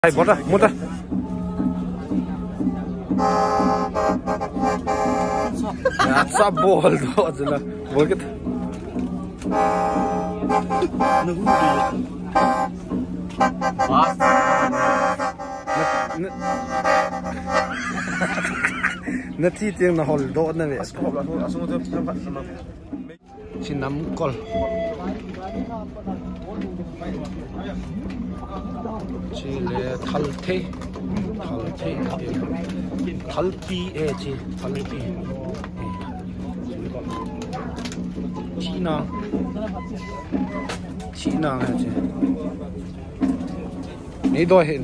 Hai bot dah, mut dah. Ya, sabol tu jelah. Bol kita. Nanti tiang nak hol do na ni. Sinam kol. Chile thalthe thalpi chi thalpi China hai chi nei do hin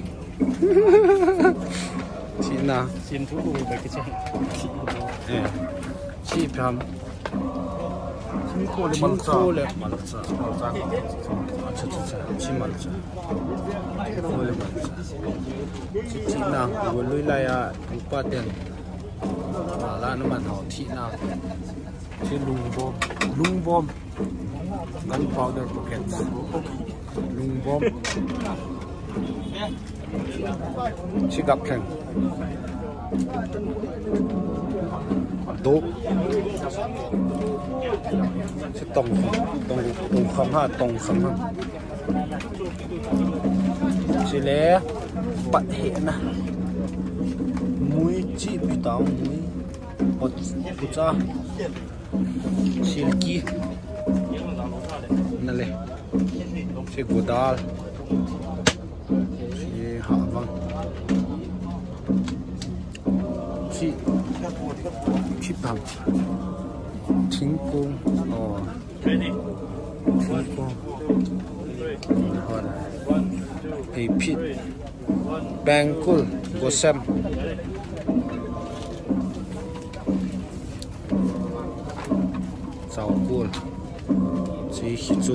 China xin thú vui về cái chuyện chi pham 辛苦了嘛， 起码了，起那我累来呀，8点，那那么好起那，去龙bomb， gunpowder rockets， 龙 bomb， 去夹枪，毒。是东方哈，是嘞，不黑呐，梅子味道梅，不咋，是鸡，那嘞，是骨头，是哈方，是棒。青菇哦，青菇，好的，黑皮，白菇，果参，枣菇，这些猪，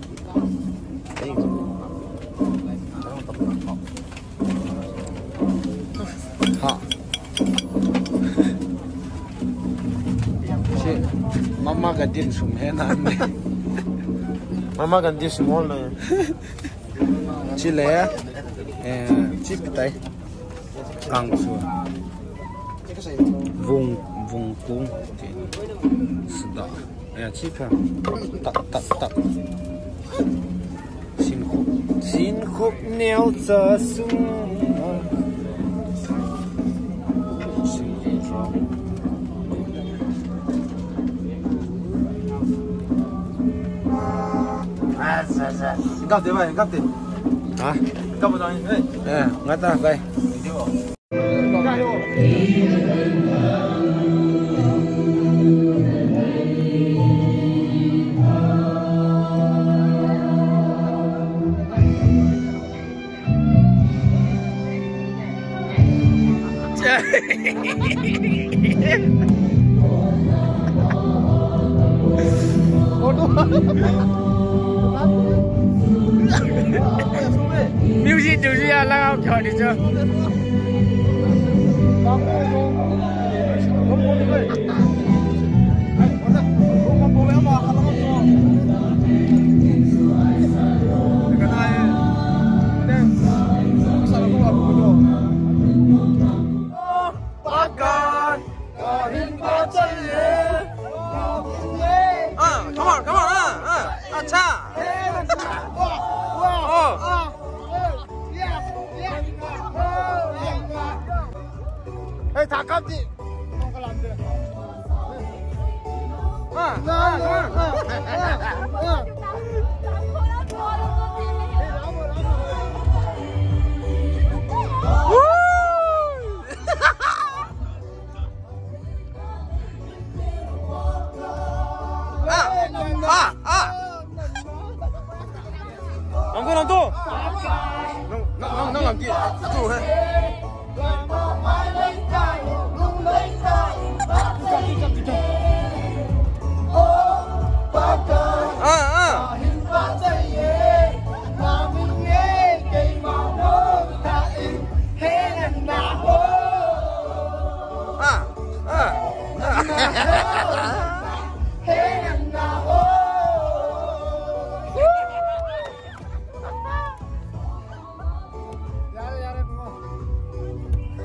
好。Mama ganti sumhena ni. Mama ganti small na. Chile chip tai. Kangsu. Vung kung. Sida. Ya chip. Tak. Xin khúc neo za sum. Gấp thế vậy, gấp thế. Hả? Gấp vào đây. Ngắt ra đây. Music 就是要让我跳的这。 Hey, thả cấp chị. Không có làm được. Làm tu. Nó làm gì? Tu hết.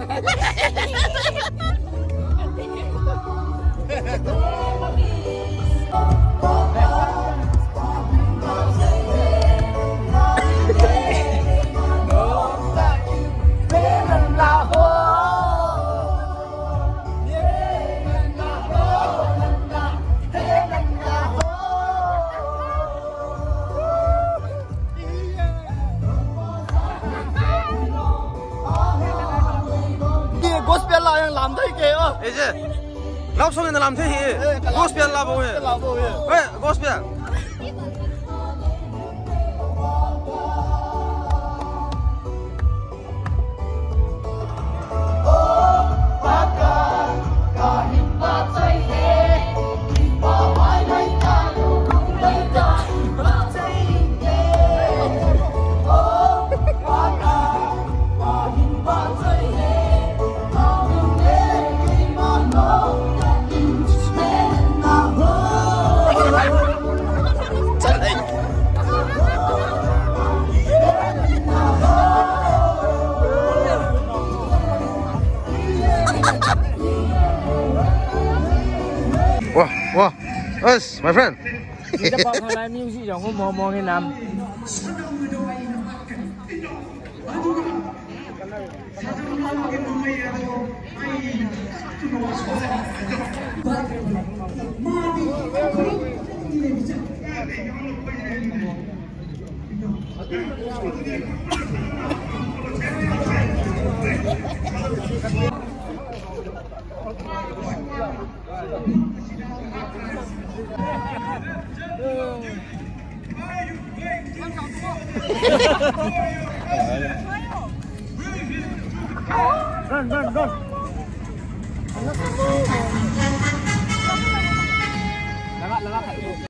gospel là yang làm thấy kìa. Ê chứ, lóc xong rồi làm thế gì? Gospel là bố hề. Ê, gospel. Wow, us, my friend. Kita bawa Thailand music jangan mau cái nam. Run.